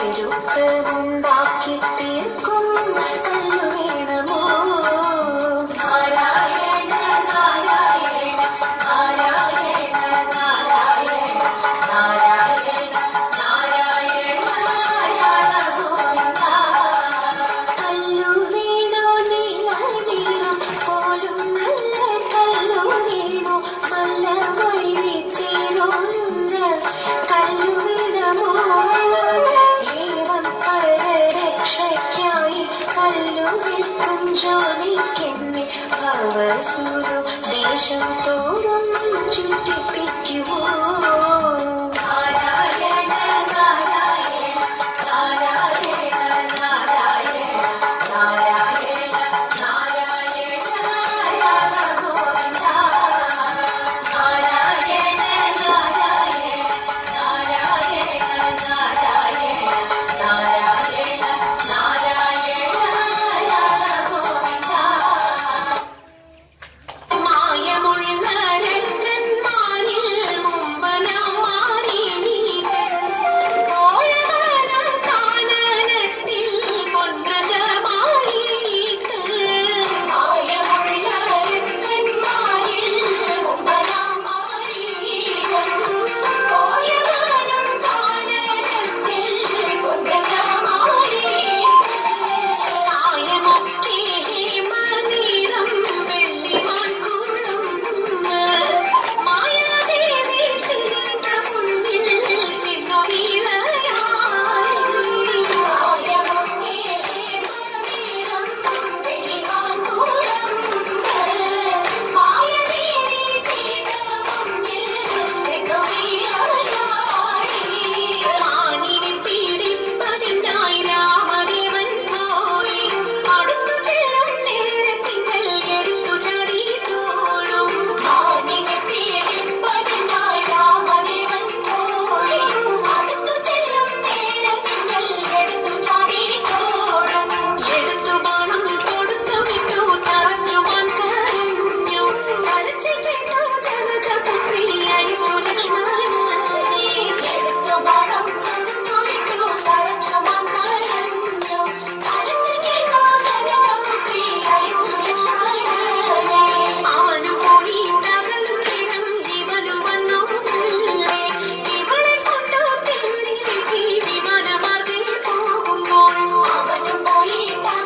പരുക്കമുണ്ടാക്കി തീർക്കും കല്ലു വേണമോ? നാരായണ നാരായണ നാരായണ നാരായണ നാരായണ നാരായണ ഗോവിന്ദ. കല്ലു വീണോ നീലനീളം പോലും നല്ല കല്ലു വീണോ നല്ല വഴി തീരോരുന്ന കല്ലു വീണമോ? രക്ഷയ്ക്കായി കല്ലു വിൽക്കും ജോലിക്കെന്നെ ഭവസൂരു ദേശം തോറും ചുറ്റിപ്പിക്കുമോ? നാരായണ നാരായണ നാരായണ നാരായണ നാരായണ നാരായണ ഗോവിന്ദ. നാരായണ നാരായണ നാരായണ നാരായണ നാരായണ നാരായണ ഗോവിന്ദ. മായമുള്ള രക്തന്മാരിൽ മുമ്പനാം മാറി ഓരവനം കാനനത്തിൽ പൊൻപ്രജമായി. മായമുള്ള രക്തന്മാരിൽ മുമ്പനാം മാറി ഓരവനം കാനനത്തിൽ പൊൻപ്രജമായി. തായമൊക്കെ മന്ദിരം വെള്ളിമാൻകുളം മായാദേവി സീത മുന്നിൽ ചെന്നു നീളയായി. തായമൊക്കെ മന്ദിരം വെള്ളിമാൻകുളം മായാദേവി സീത മുന്നിൽ ചെന്നു നീളയായി. മാനിനെ പീഡിപ്പതിനായി രാമദേവൻ പോയി അടുത്തു ചെല്ലും നേരത്തിങ്കൽ എടുത്തു ചാടിത്തോളും. മാനിനെ പീഡിപ്പതിനായി രാമദേവൻ പോയി അടുത്തു ചെല്ലും നേരത്തിങ്കൽ എടുത്തു ചാടിത്തോളും. എടുത്തു ബാണം കൊടുത്തു വിട്ടു തറച്ചുവാൻ കരഞ്ഞു. കരച്ചിൽ കേട്ടു ജനകപുത്രി അയച്ചു ലക്ഷ്മണനെ. എടുത്തു ബാണം കൊടുത്തു വിട്ടു തറച്ചുവാൻ കരഞ്ഞു. കരച്ചിൽ കേട്ടു ജനകപുത്രി അയച്ചു ലക്ഷ്മണനെ. അവനും പോയി തകലും നേരം ഇവനും വന്നു മെല്ലെ. ഇവളെ കൊണ്ടു തേടി വിമാനമാർഗ്ഗേ പോകുമ്പോൾ അവനും പോയി